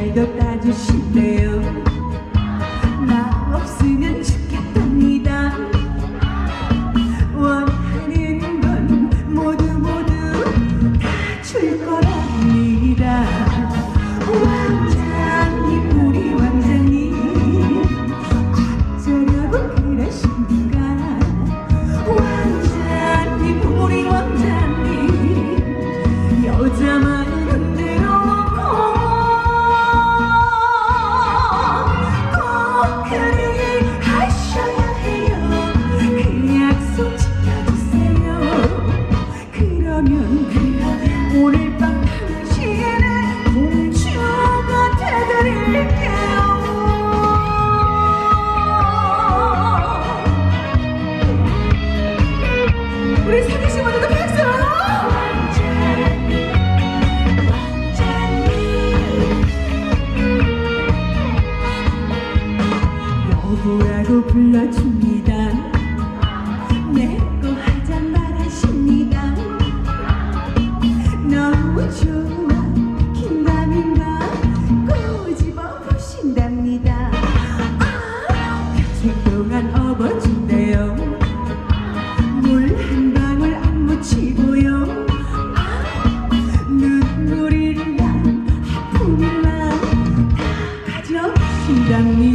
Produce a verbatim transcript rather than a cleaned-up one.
잘도 따주신대요. 나 없으면 죽겠답니다. 원하는 건 모두 모두 다 줄 거랍니다. 왕자님, 우리 왕자님, 어쩌려고 그러십니까? 왕자님, 우리 왕자님, 여자만 흔들어 놓고 꼭 그리 하셔야 해요. 그 약속 지켜주세요. 그러면 그러면 오늘 밤 당신의 공주가 되드릴게요. 우리 사귀신 분들도 박수! 여보라고 불러줍니다. 내꺼 하자 말하십니다. 너무 좋아 긴가민가 꼬집어 보신답니다. 아, 평생 동안 업어준대요. 물 한 방울 안 묻히고요. 아, 눈물이랑 하품이랑 다 가져오신답니다.